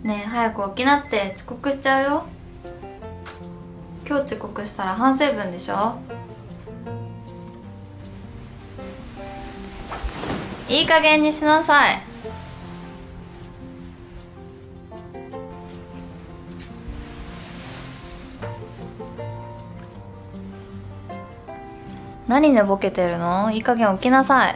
ねえ早く起きなって、遅刻しちゃうよ。今日遅刻したら反省文でしょ。いい加減にしなさい。何寝ぼけてるの？いい加減起きなさい。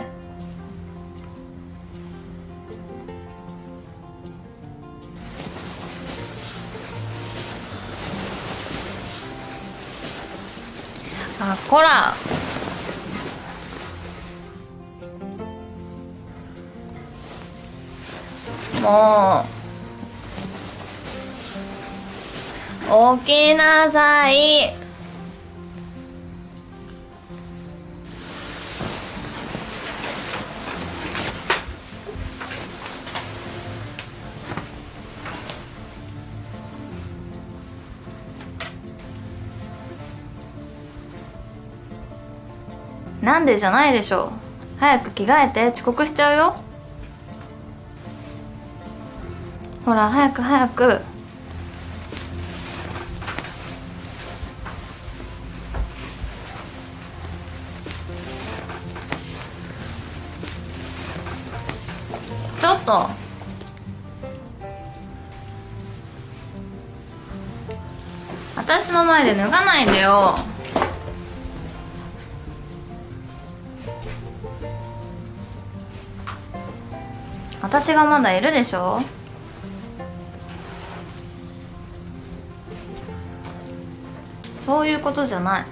あ、こら。もう起きなさい。なんでじゃないでしょ。早く着替えて、遅刻しちゃうよ。ほら早く早く。ちょっと。私の前で脱がないでよ。私がまだいるでしょ。そういうことじゃない。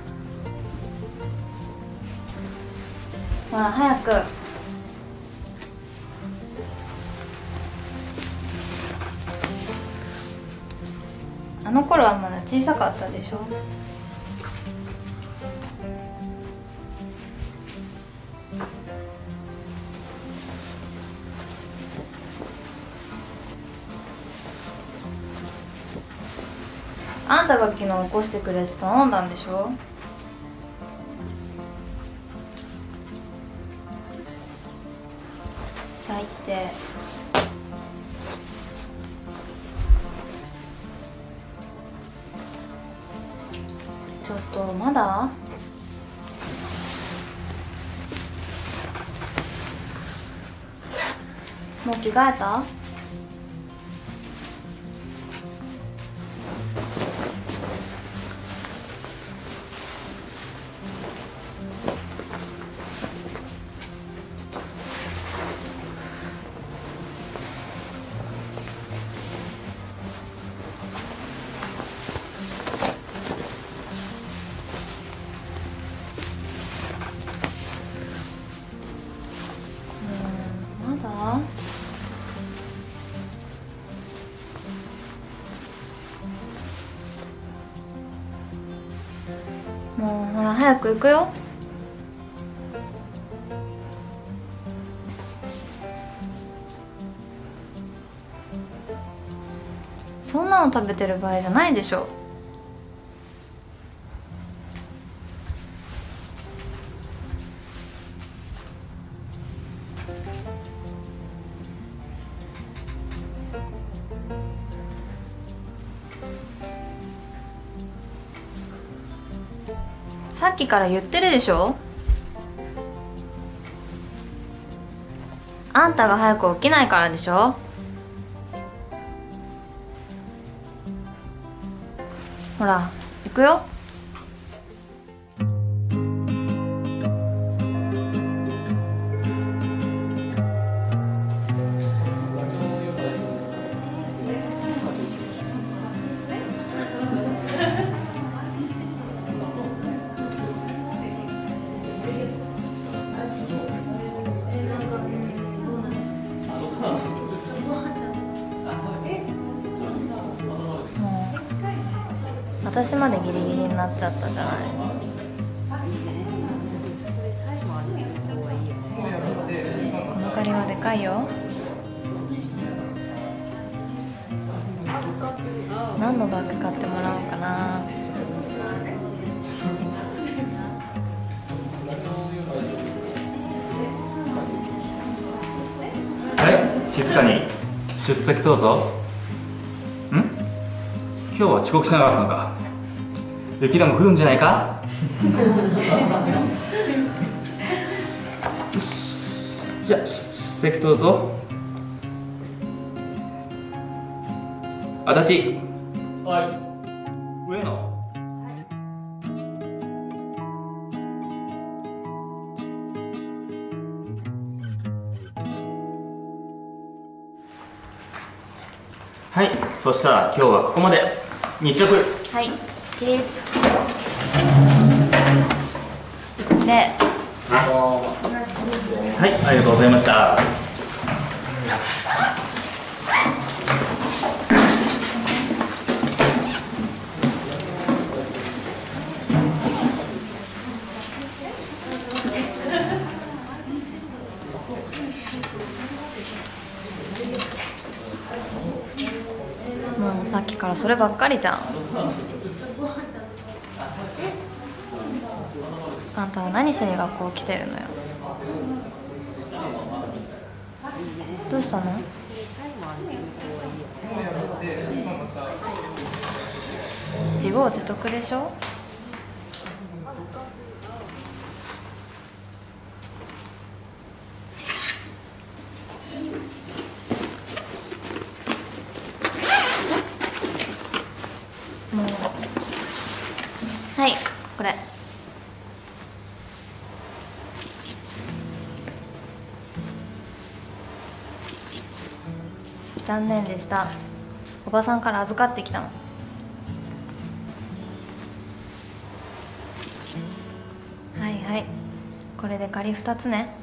ほら早く。あの頃はまだ小さかったでしょ。あんたが昨日起こしてくれって頼んだんでしょ。最低。ちょっとまだ？もう着替えた？まだ？もうほら早く行くよ。そんなの食べてる場合じゃないでしょ。さっきから言ってるでしょ。あんたが早く起きないからでしょ。ほら行くよ。私までギリギリになっちゃったじゃない。この借りはでかいよ。何のバッグ買ってもらおうかな。 はい、静かに。出席どうぞ。 今日は遅刻しなかったのか。雪でも降るんじゃないか。じゃあ席どうぞ。足立。はい。上野。はい、そしたら今日はここまで。日直。 はい、起立。で、 はい、ありがとうございました。 もうさっきからそればっかりじゃん。あんたは何しに学校来てるのよ。どうしたの？自業自得でしょ。もう、はい、これ。残念でした。おばさんから預かってきたの。はいはい、これで仮2つね。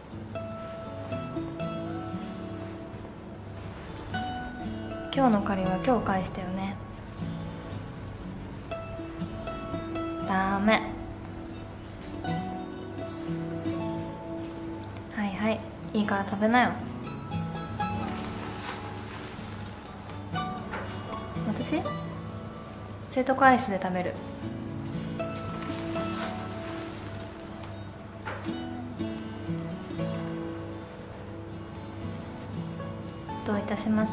今日の借りは今日返してよね。ダメ。はいはい、いいから食べなよ。私？生徒会室で食べる。どういたしまして。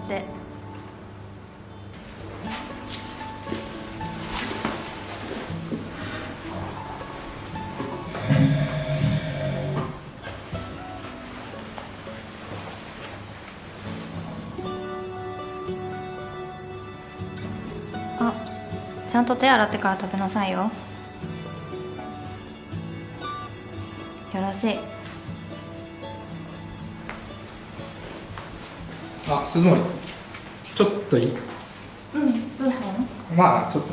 あ、ちゃんと手洗ってから食べなさいよ。よろしい。 あ、鈴森、ちょっといい？ うん、どうしたの？ まあちょっと。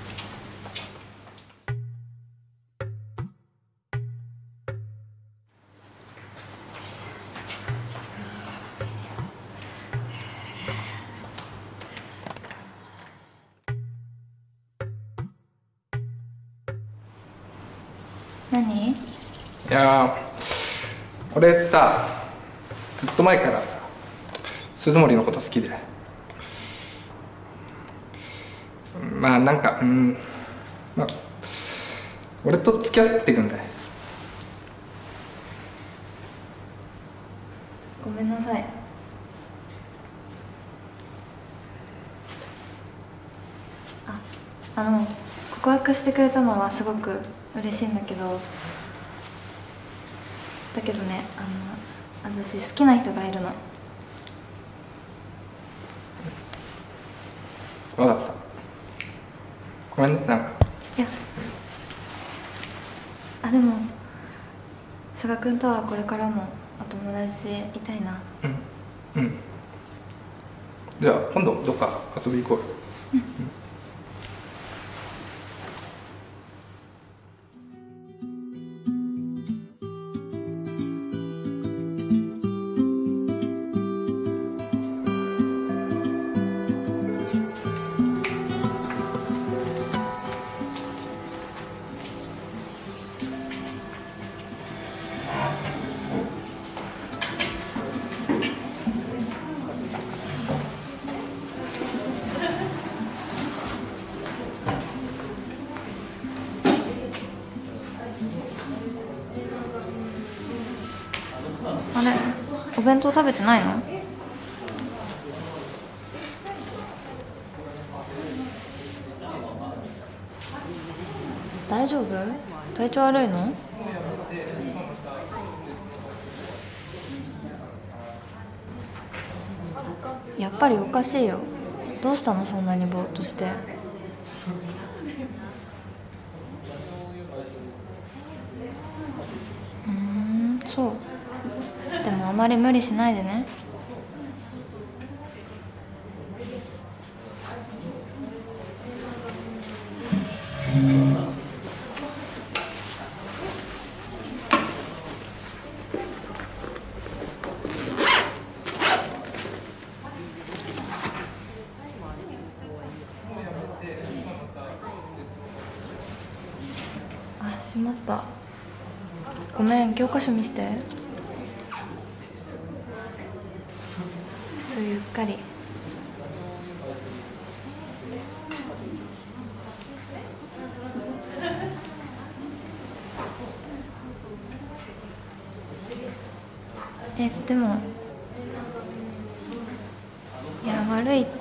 何？ いやー、俺さ、ずっと前からさ、鈴森のこと好きで、まあなんか、まあ俺と付き合ってくんだよ。 ごめんなさい。告白してくれたのはすごく嬉しいんだけど、ね、私好きな人がいるの。 分かった。ごめんね、なんか。 いや、でも佐賀君とはこれからもお友達でいたいな。 うん。じゃあ今度どっか遊び行こうよ。 あれ、お弁当食べてないの？ 大丈夫？体調悪いの？やっぱりおかしいよ。どうしたの、そんなにぼーっとして。そう。でもあまり無理しないでね。あ、しまった。ごめん、教科書見して。ついうっかり。でも、いや、悪いって。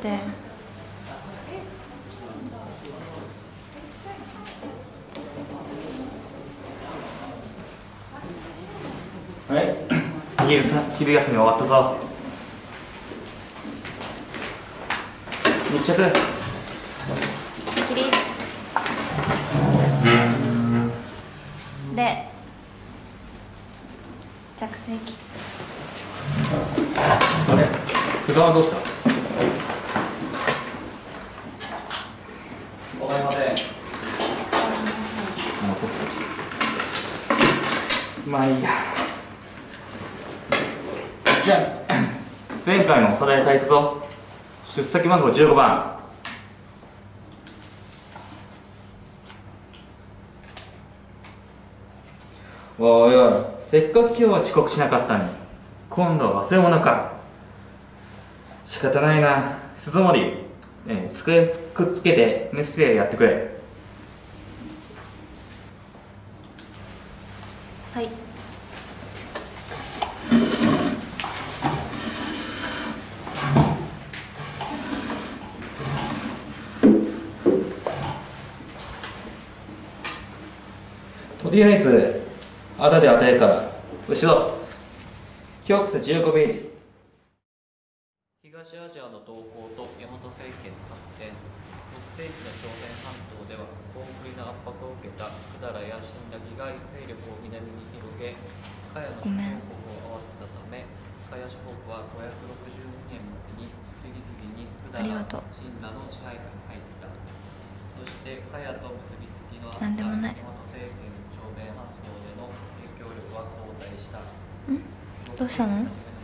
はい、昼休み終わったぞ。密着。 起立。礼。着席。 あれ、菅はどうした？ わかりません。 もうそっか。まあいいや。じゃあ前回のおさらいからいくぞ。出席番号15番。おいおい、せっかく今日は遅刻しなかったのに今度は忘れ物か。仕方ないな。鈴森、机くっつけてメッセージやってくれ。 はい。 とりあえずあだで与えるから後ろ教科書15ページ。 東アジアの動向と大和政権の発展。6世紀の朝鮮半島では大国の圧迫を受けた百済や新羅が勢力を南に広げ、茅の諸国を合わせたため、茅諸国は562年末に次々に百済、新羅の支配下に入った。そして茅と結びつきのあった大和政権朝鮮半島での影響力は後退した。 どうしたの？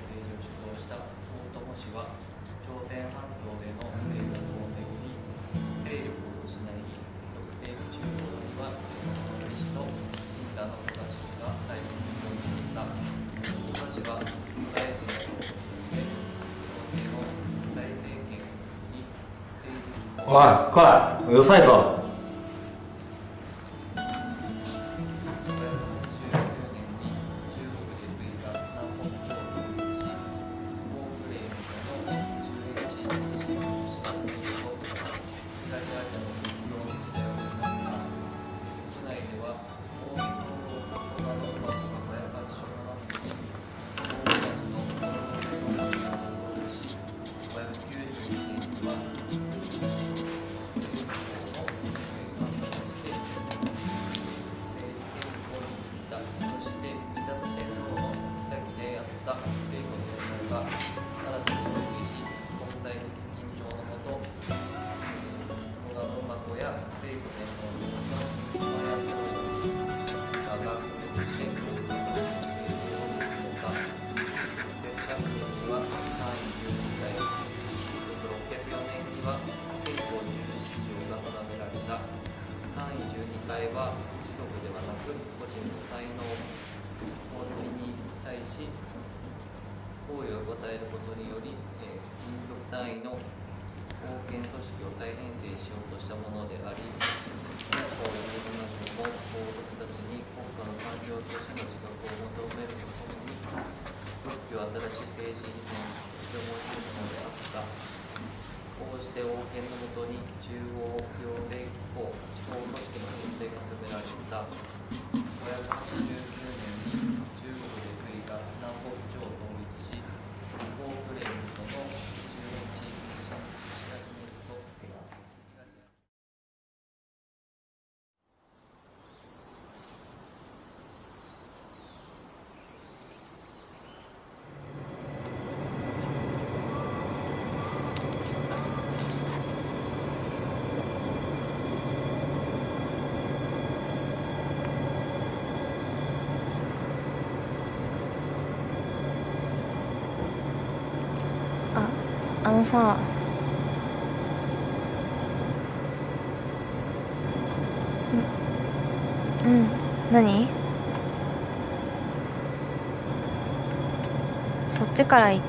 おい、来い、うるさいぞ。 こうして王権のもとに中央行政機構地方組織の編成が進められ、 あのさ、何？そっちから行って。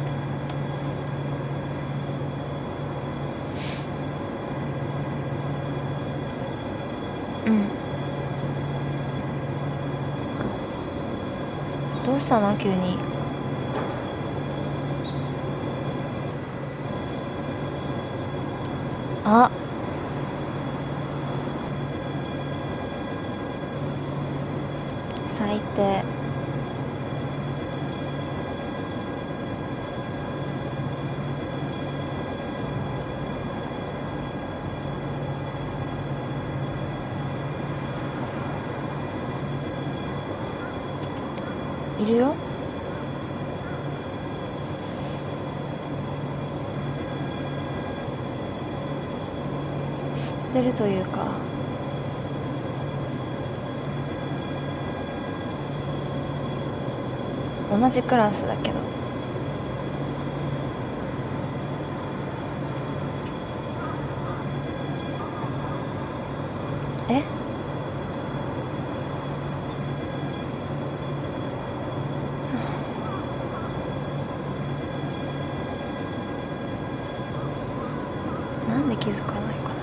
どうしたの急に。あ、最低。いるよ。知ってるというか、同じクラスだけど。え？なんで気づかないかな。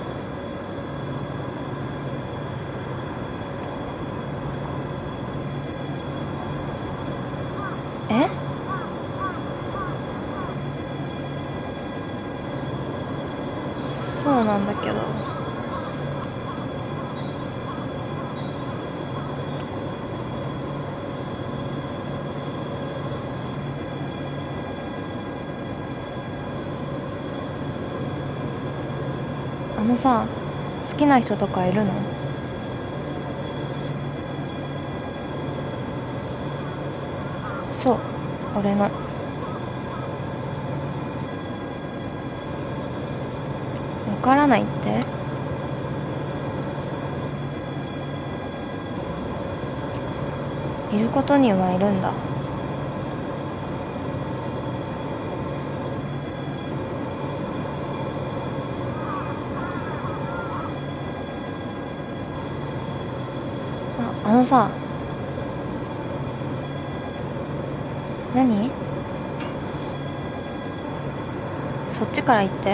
え？そうなんだけど。あのさ、好きな人とかいるの？そう、俺の。わからないって？いることにはいるんだ。あのさ、何？そっちから行って。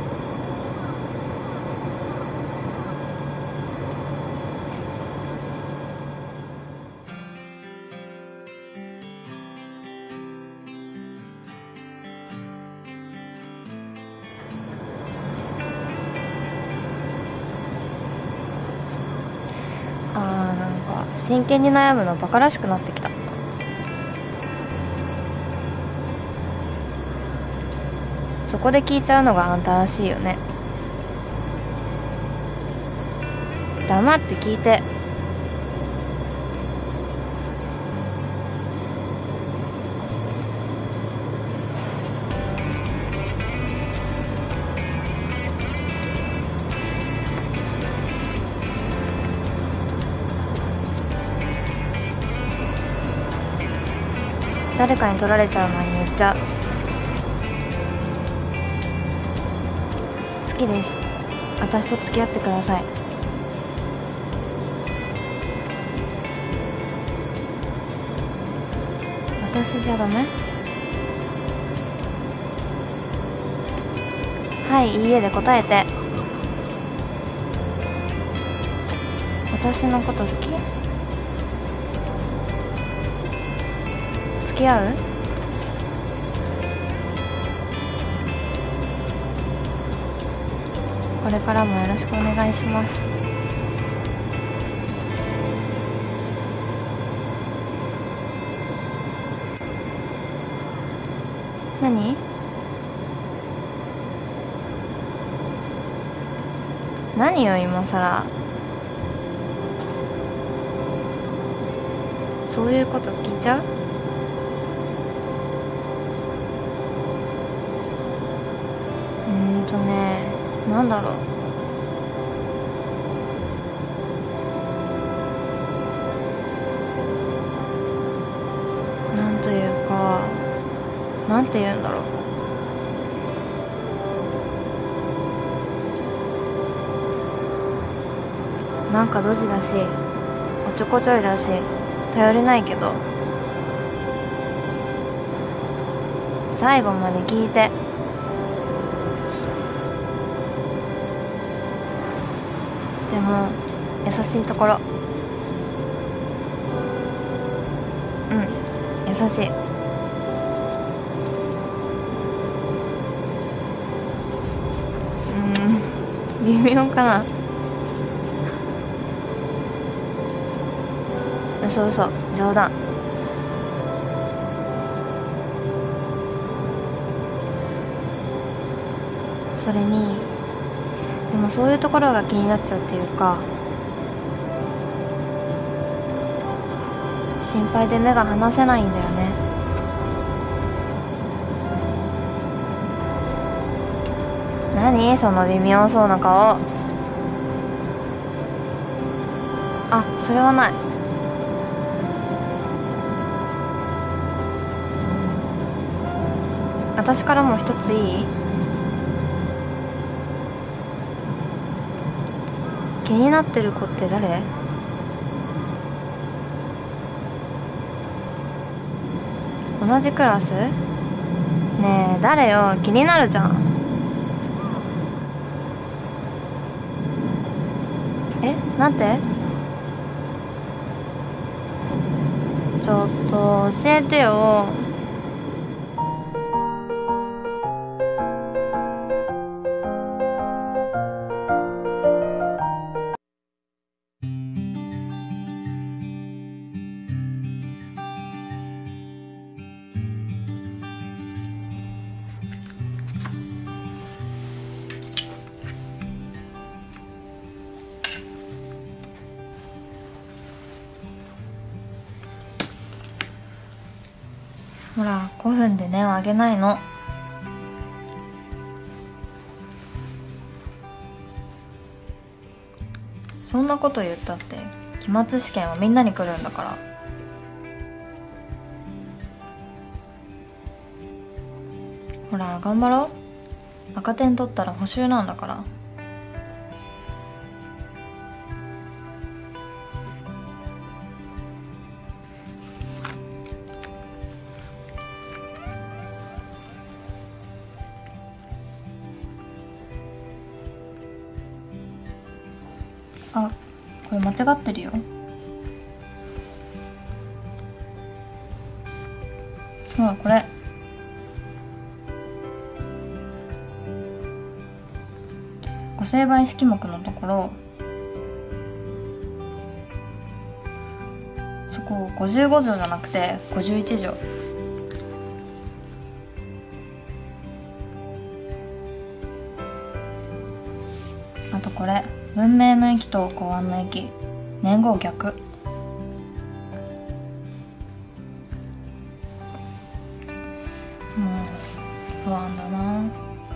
なんか真剣に悩むのバカらしくなってきた。そこで聞いちゃうのがあんたらしいよね。黙って聞いて。誰かに取られちゃう前に言っちゃう。好きです。私と付き合ってください。私じゃダメ？はい、いいえで答えて。私のこと好き？付き合う？これからもよろしくお願いします。何？何よ今さら。そういうこと聞いちゃう？なんだろう。なんというか、なんて言うんだろう。 なんかドジだしおっちょこちょいだし頼りないけど、最後まで聞いて。でも優しいところ、優しい。微妙かな。嘘嘘、冗談。それにでもそういうところが気になっちゃうっていうか、心配で目が離せないんだよね。何その微妙そうな顔。あ、それはない。私からも一ついい？気になってる子って誰？同じクラス？ねえ誰よ、気になるじゃん。なんて？ちょっと教えてよ。ほら、5分で音を上げないの。そんなこと言ったって期末試験はみんなに来るんだから。ほら頑張ろう。赤点取ったら補習なんだから。あ、これ間違ってるよ。ほらこれ。五成倍式目のところ、そこ55条じゃなくて51条。あとこれ、文明の駅と公安の駅、年号逆。もう不安だな。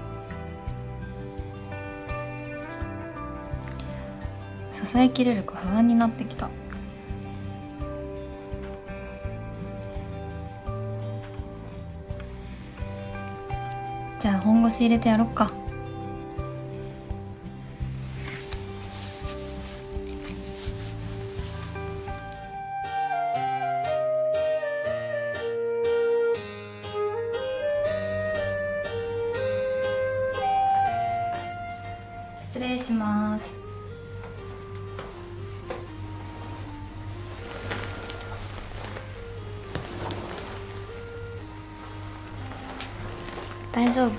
支えきれるか不安になってきた。じゃあ本腰入れてやろっか。失礼します。大丈夫？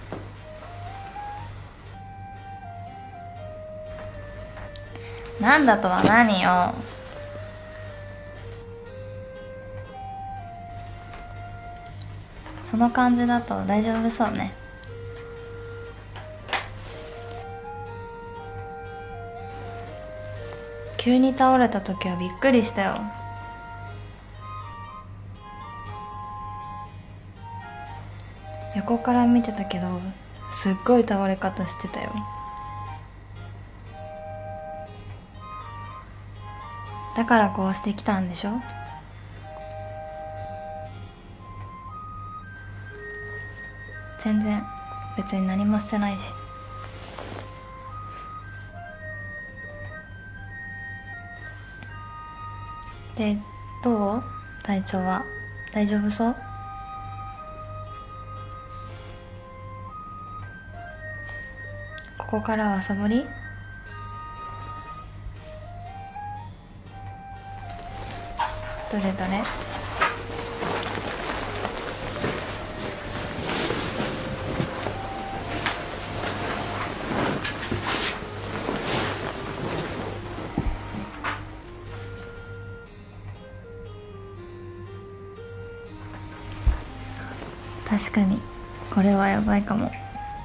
なんだとは何よ。その感じだと大丈夫そうね。急に倒れた時はびっくりしたよ。横から見てたけどすっごい倒れ方してたよ。だからこうしてきたんでしょ。全然別に何もしてないし。 で、どう？体調は大丈夫そう？ここからはサボり？どれどれ？確かにこれはやばいかも。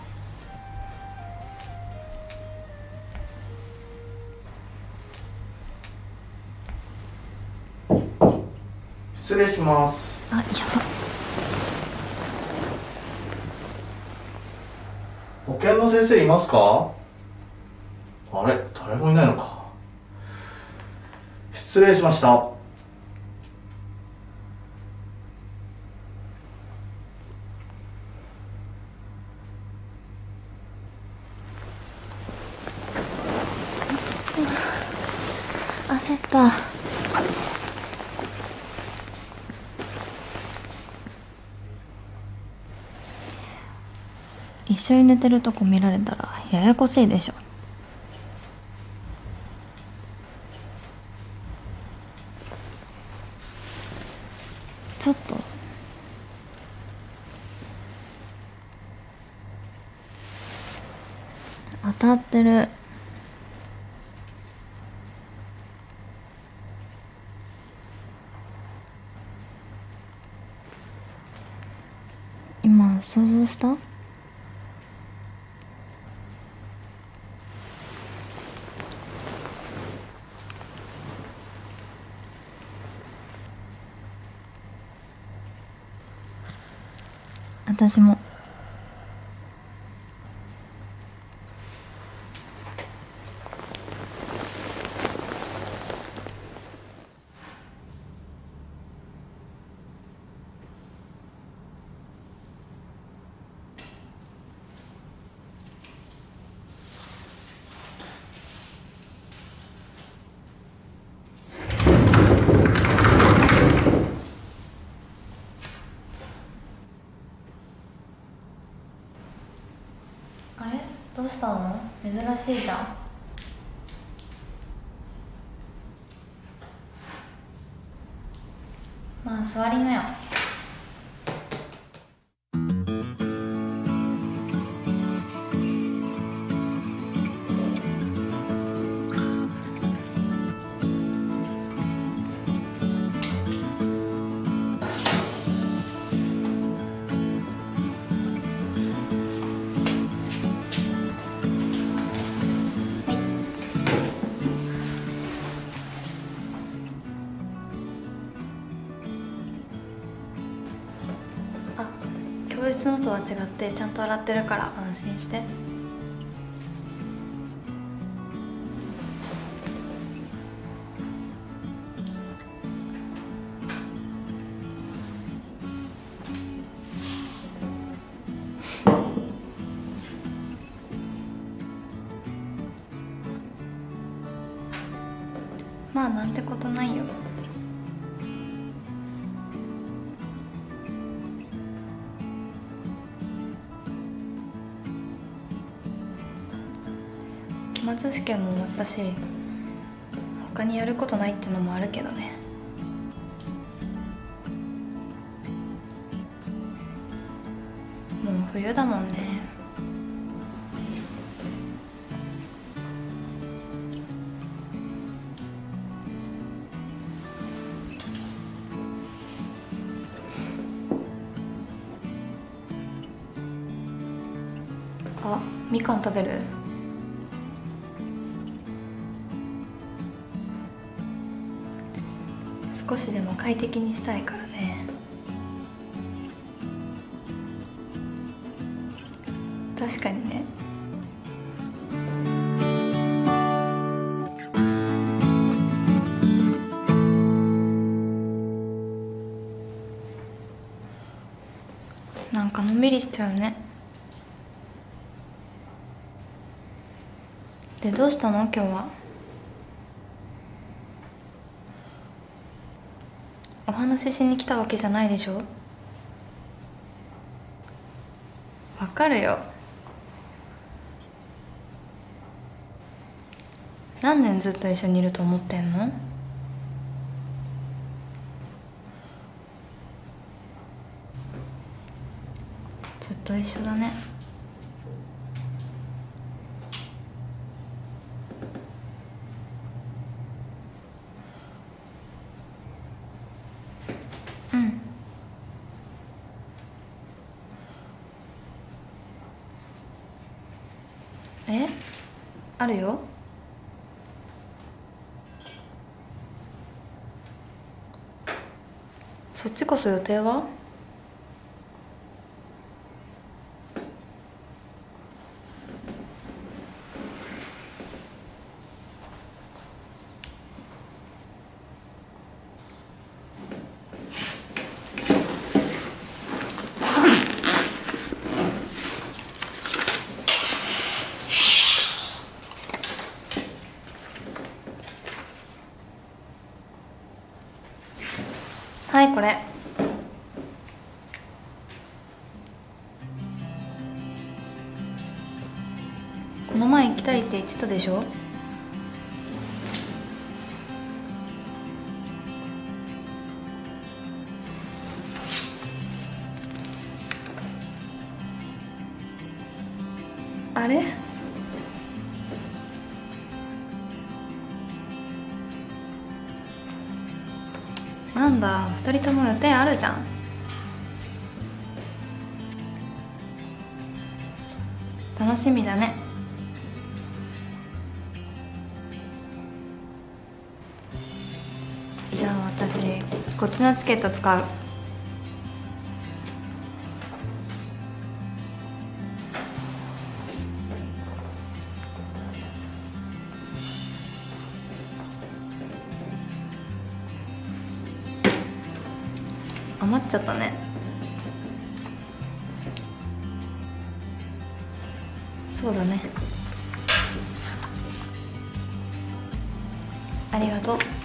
失礼します。 あ、やば。 保健の先生いますか？あれ、誰もいないのか。失礼しました。 焦った。一緒に寝てるとこ見られたらややこしいでしょ。ちょっと当たってる。今想像した？私も。あれ？どうしたの？珍しいじゃん。まあ座りなよ。教室のとは違ってちゃんと洗ってるから安心して。まあなんてことないよ。期末試験も終わったし、他にやることないってのもあるけどね。もう冬だもんね。あ、みかん食べる？少しでも快適にしたいからね。確かにね。なんかのんびりしちゃうね。で、どうしたの今日は？ お話ししに来たわけじゃないでしょ。わかるよ。何年ずっと一緒にいると思ってんの？ずっと一緒だね。うん。あるよ。そっちこそ予定は？はい、これ。この前行きたいって言ってたでしょ。あれ？なんだ、二人とも予定あるじゃん。楽しみだね。じゃあ私こっちのチケット使う。余っちゃったね。そうだね。ありがとう。